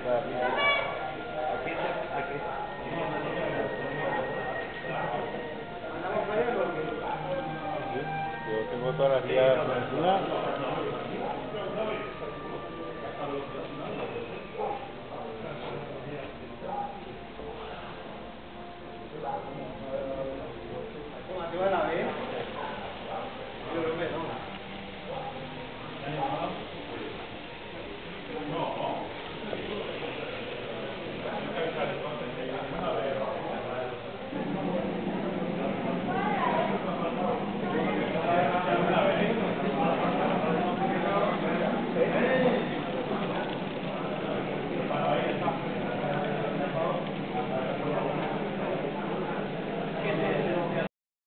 Yo tengo todas las ideas encima. ¿Te van a ver? Yo creo que no.